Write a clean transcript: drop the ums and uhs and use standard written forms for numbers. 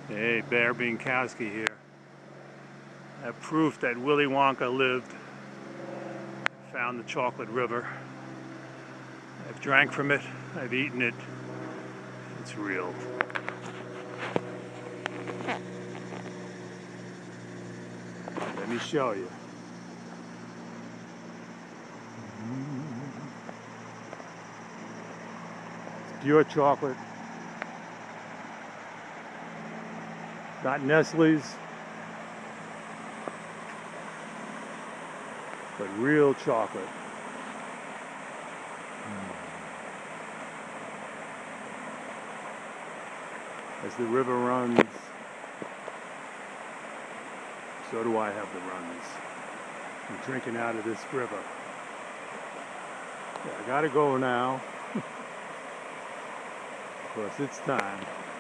Hey, Bienkowski here. I have proof that Willy Wonka lived. Found the chocolate river. I've drank from it. I've eaten it. It's real. Let me show you. It's pure chocolate. Not Nestle's, but real chocolate. As the river runs, so do I have the runs. I'm drinking out of this river. Yeah, I gotta go now. Of course, it's time.